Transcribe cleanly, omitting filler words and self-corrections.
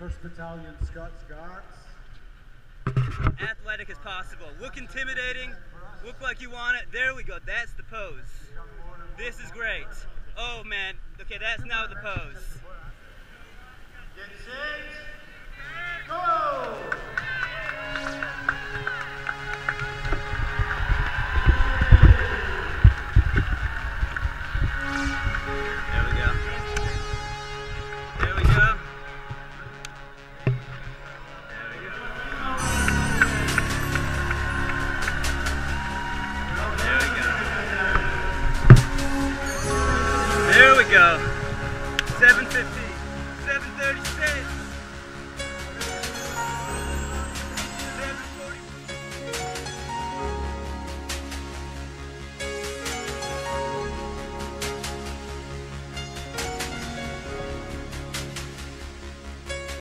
1st Battalion Scots Guards. Athletic as possible. Look intimidating. Look like you want it. There we go. That's the pose. This is great. Oh man. Okay, that's now the pose. Get set. Go! There we go. There we go. There we go. 7:50, 7:36.